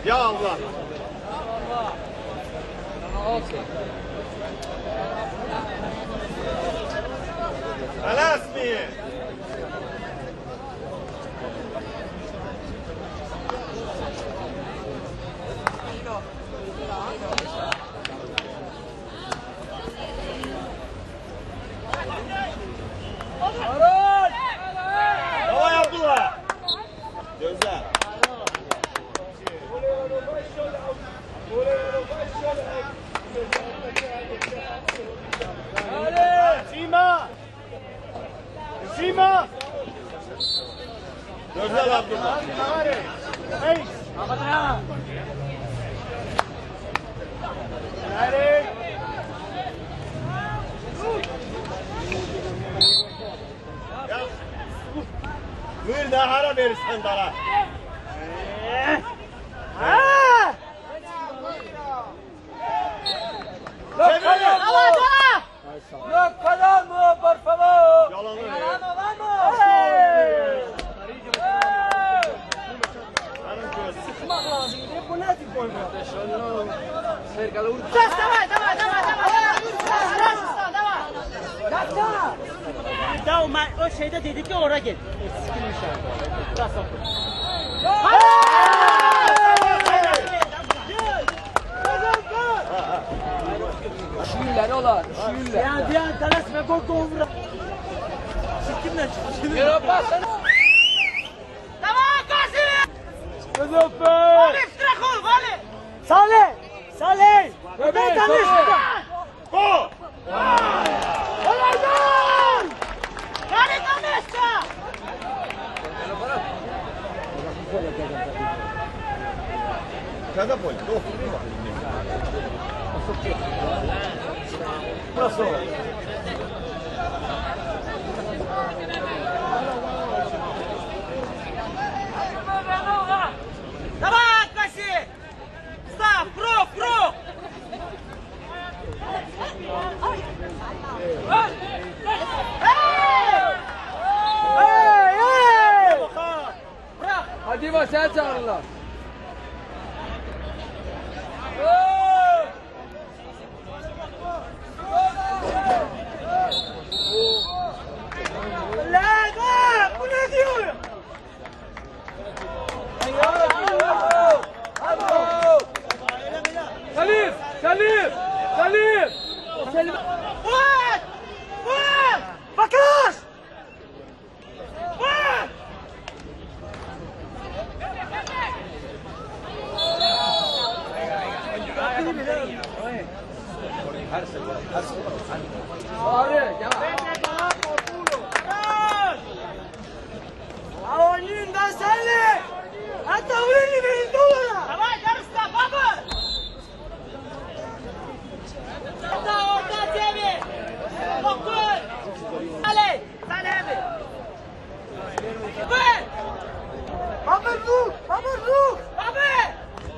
Ya Allah. خلاص مين هو يا عبد الله جزاء سيما سيما جزاء عبد الله اي Buyur da hara verirsen dala. Yok kadar mı? Por favor. Yalan olan mı? Sıkmak lazım. Bu ne tip oyun? Tamam. O şeyde dedik ya oraya gel. Sikilmiş abi. Şuyuller ola. Şuyuller. Ya diyen teles ve korku umra. Sikimle çıkıyor. Europa sen. Tamam Kasım. Gözöpe. Abi iftira kol vali. Salih. Salih. Ben tanıştım. Go! Olaydan. Yani tanıştı. Cada poi, Nasıl? Tamam Kasım. Stop, bro. Hadi bak sen çağırırlar. Bu ne diyor? Salim! Salim! Salim! Salim! Fuat! Fuat! Bakış! Fuat! Abi gel. Avaninden senle! Hatta öyle verin dolara! Tamam yarısta baba! Hatta orta cebi! Doktor! Ali! Salami! Baba! Baba ruh! Baba ruh! Baba!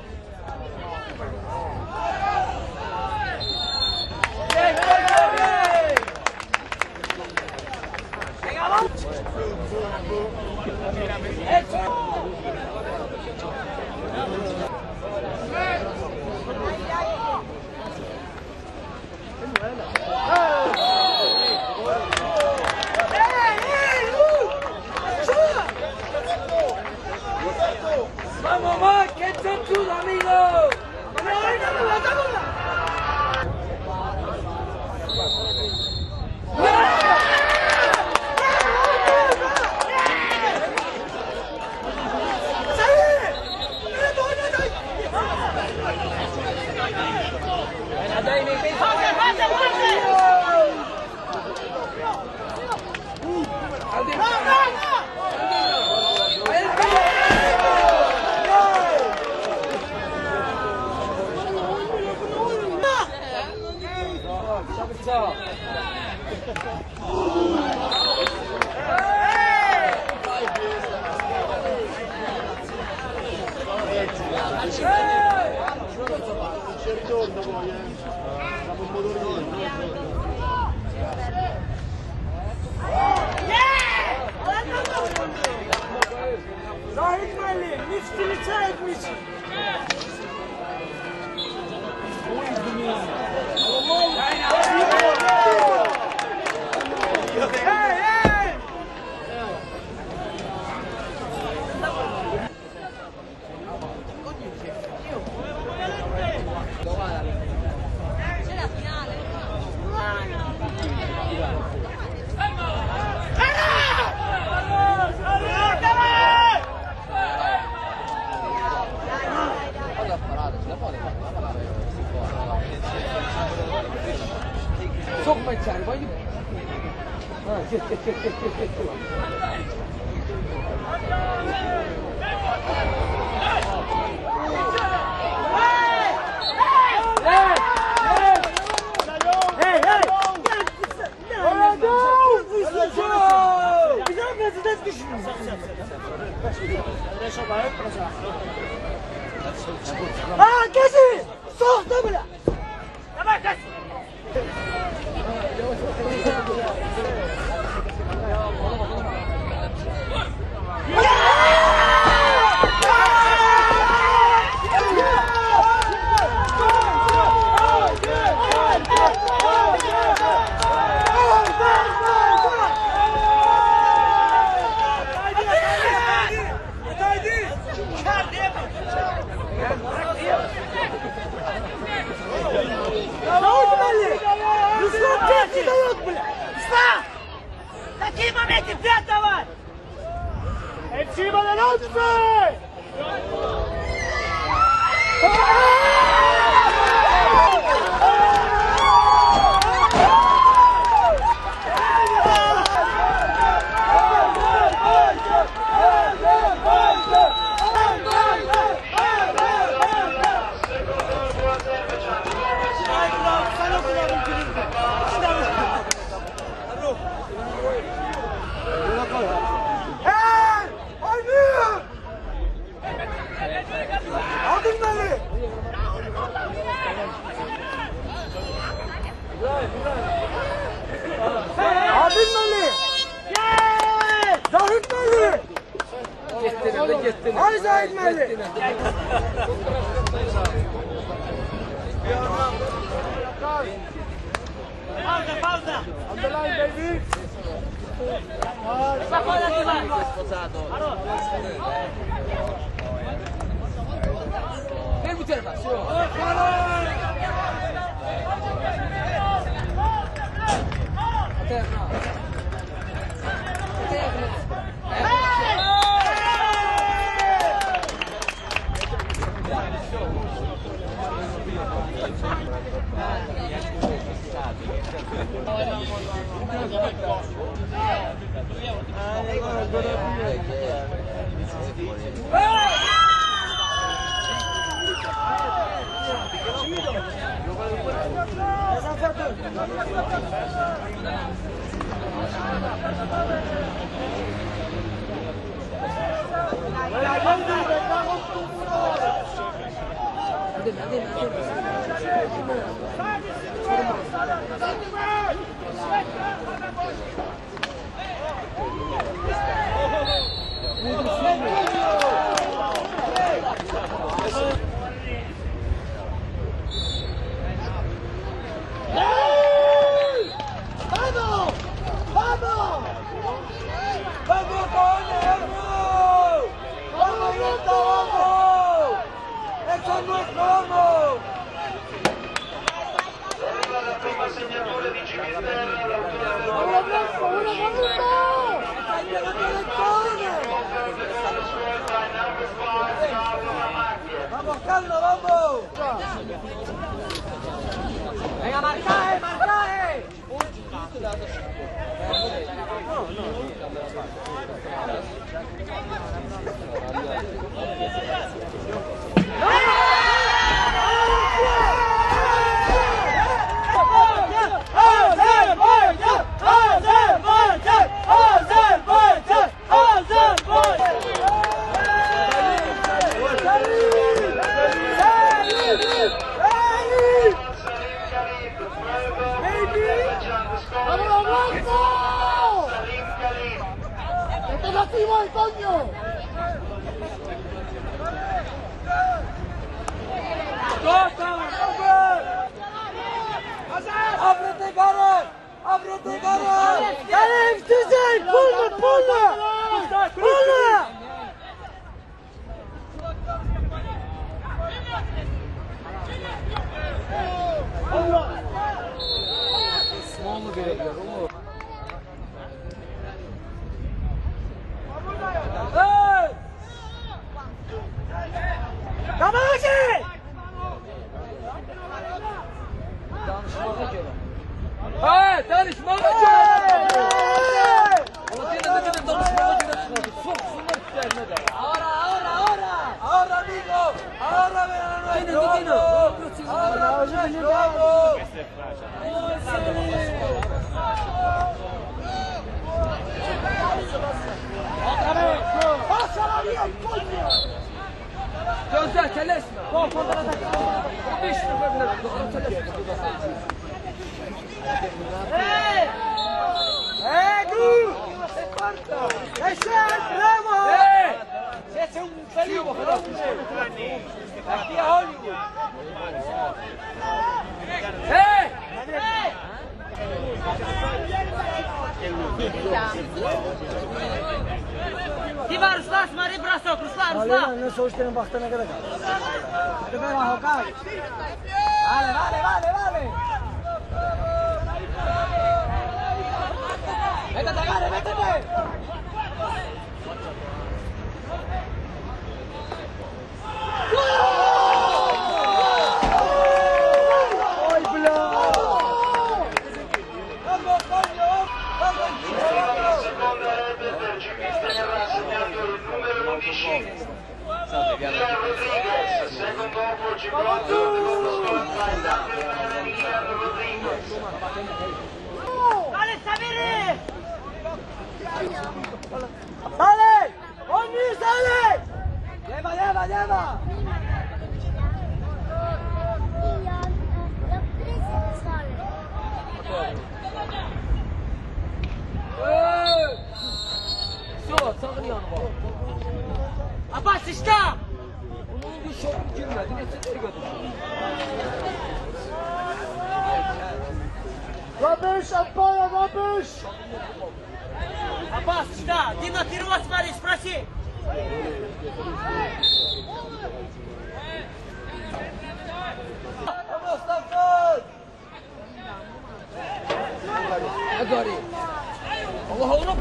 Mamá, ¿qué son tus amigos? Sen! ها كسي صوت دبلة تمام كسي Ay Zahid Mali. Pausa. Underline baby. Vieni bu tarafa. Vamos Carlos, vamos. Venga, marcaje, marcaje. Ábrete, Gareth! Ábrete, Gareth! Alex, güzel, pulla, pulla. Pulla. Osmanlı belediyor oğlum. Kabaşı. Danışmağa gel. Hey, danışmağa gel. Aquí a Hollywood. Diva Ruslan, Smari Brasok, Ruslan. Ne soğuşturun baktığına kadar kal. Hadi ben Hakan. Vale. Métete. ¡Ay, bla! ¡Vamos, coño! ¡Vamos, Seconda rete per ciclista che avrà segnato il numero 11. Milan Rodriguez, second goal for Gibraltar, the goal was scored by Damian Milan Rodriguez. Dale, Samiri! ¡Sale! ¡Oni, sale! ¡Lleva! Abbas işte! Bunun bir şoku girmedi. Ne çetir götürsün? Rubbish, Ampaya, rubbish! Abbas işte! Дима, ты его смотри, спроси! Vamos, Stanford! Agora! Allah onu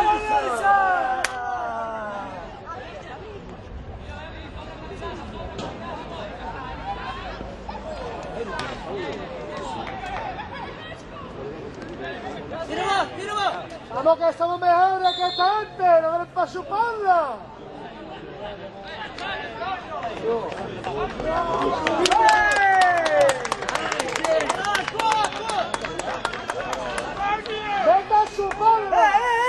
Tiro! Vamos que somos mejores que esta gente, no ven para chuparla. ¡Venga a chuparla!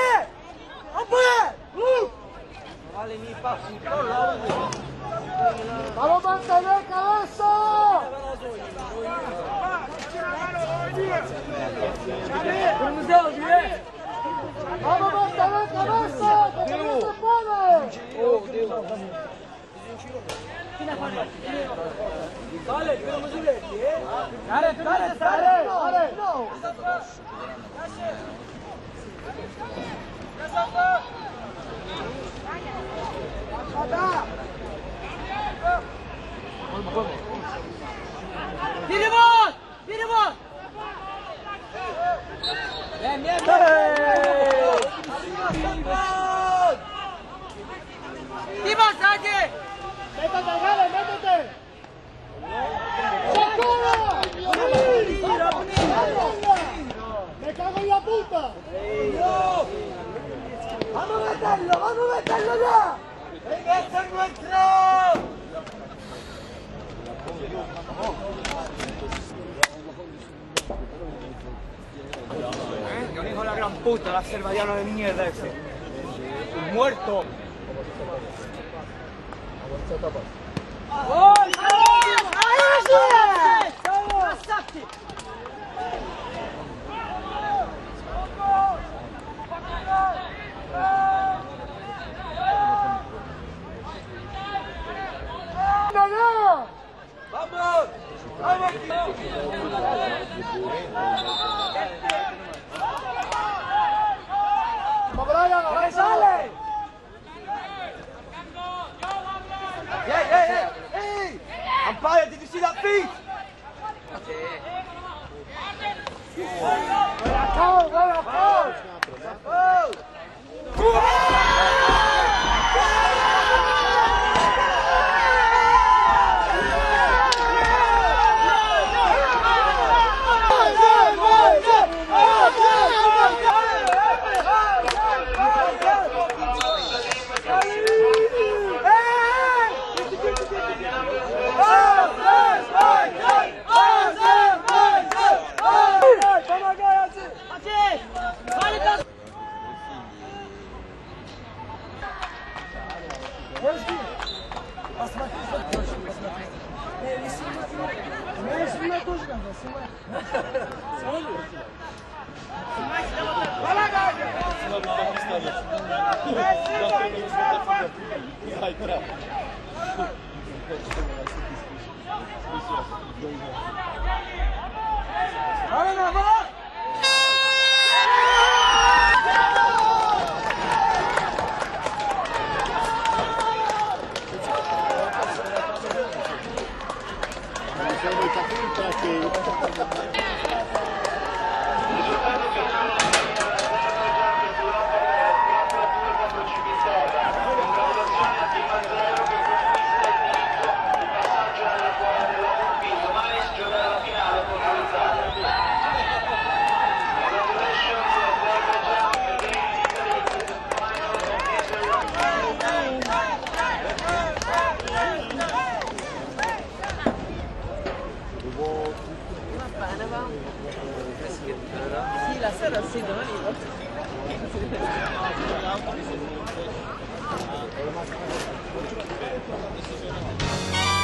Vale, ni para chuparla. ¡Vamos a mantener cabeza! ¡Vamos a mantener cabeza! ¡Que no se puede! Dale, kırmızı verdi. Dale. Biri var! Diva, hadi! Métete. ¡Socorro! ¡Me cago en la puta! ¡Vamos a meterlo ya! ¡Venga, este es nuestro! ¡Qué hijo de la gran puta, el azerbaiyano de mierda ese! ¡Un muerto! Ой! Красавчик! ¡Vamos! ¡Vamos! ¡Que sale! Hey! Umpire, did you see that feet? Vai, Allora, va! Sì, la sera sì, domani Allora,